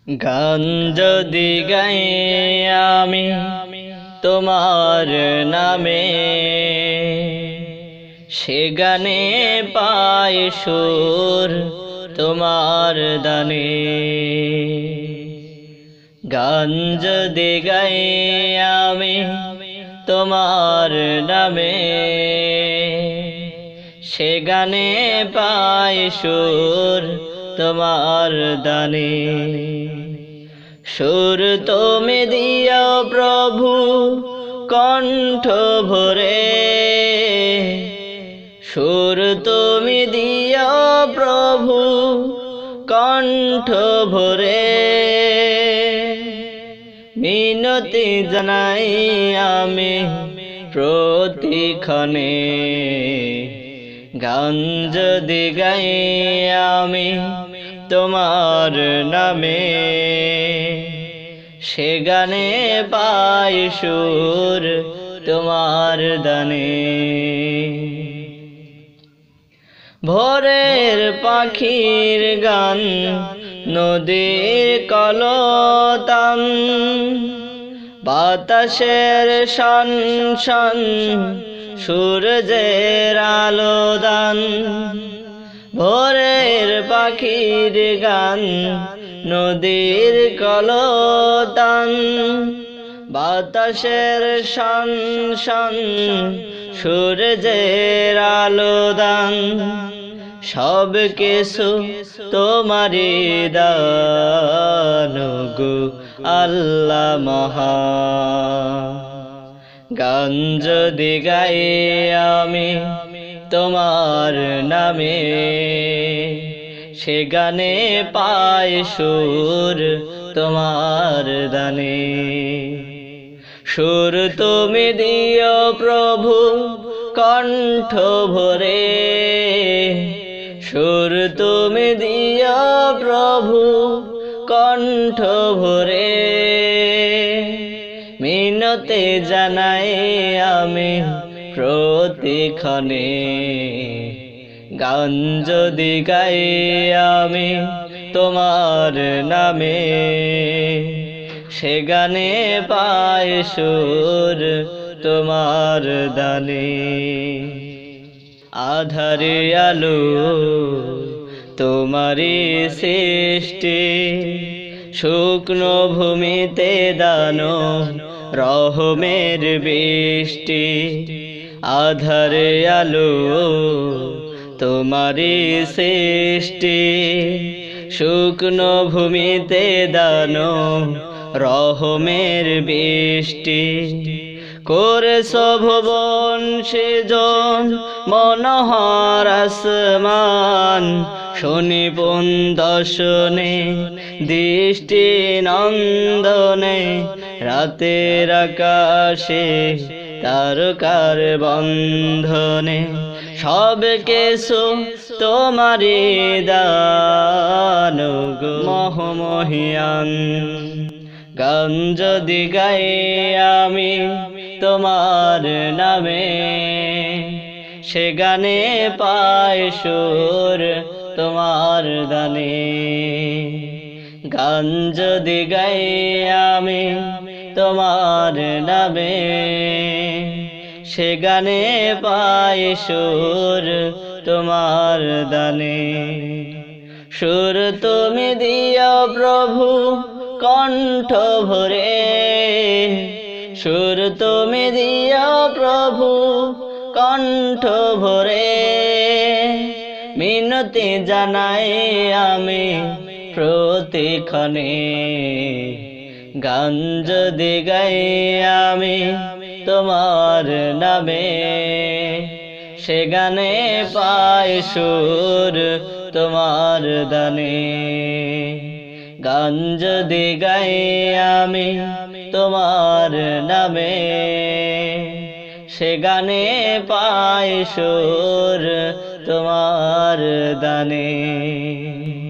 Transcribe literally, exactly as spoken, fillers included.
গান যদি গাই আমি তোমার নামে, সে গানে পাই সুর তোমার দানে। গান যদি গাই আমি তোমার নামে, সে গানে পাই সুর তোমার দানে। সুর তুমি দিও প্রভু কণ্ঠ ভরে, সুর তুমি দিও প্রভু কণ্ঠ ভরে। মিনতি জানাই আমি প্রতিক্ষণে, গান যদি গাই আমি তোমার নামে, সে গানে পাই সুর তোমার দানে। ভোরের পাখির গান নদীর কলতান, বাতাসের শান শান সূর্যের আলোদান। ভোরের পাখির গান নদীর কলতান, বাতাসের শান শান সূর্যের আলোদান। সব কিছু তোমারি দান গো আল্লাহ মহান। গান যদি গাই আমি তোমার নামে, সে গানে পাই সুর তোমার দানে। সুর তুমি দিও প্রভু কণ্ঠ ভরে, সুর তুমি দিও প্রভু কণ্ঠ ভরে। মিনতি জানাই আমি প্রতিক্ষণে, গান যদি গাই আমি তোমার নামে, সে গানে পাই সুর তোমার দানে। আধারে আলো তোমারি সৃষ্টি, শুকনো ভূমিতে দানো রহমের বৃষ্টি। আধারে আলো তোমারি সৃষ্টি, শুকনো ভূমিতে দানো রহমের বৃষ্টি। করেছ ভুবন সৃজন মনোহর আসমান, শনিপুন দর্শনে দৃষ্টি নন্দনে। রাতের আকাশে তারকার বন্ধনে, সব কিছু তোমারি দান গো মহামহিয়ান। গান যদি গাই আমি তোমার নামে, সে গানে পাই সুর তোমার দানে। গান যদি গাই আমি তোমার নামে, সে গানে পাই সুর তোমার দানে। সুর তুমি দিও প্রভু কণ্ঠ ভরে, সুর তুমি দিও প্রভু কণ্ঠ ভরে। মিনতি জানাই আমি প্রতিক্ষণে, গান যদি গাই আমি তোমার নামে, সে গানে পাই সুর তোমার দানে। গান যদি গাই আমি তোমার নামে, সে গানে পাই সুর তোমার দানে।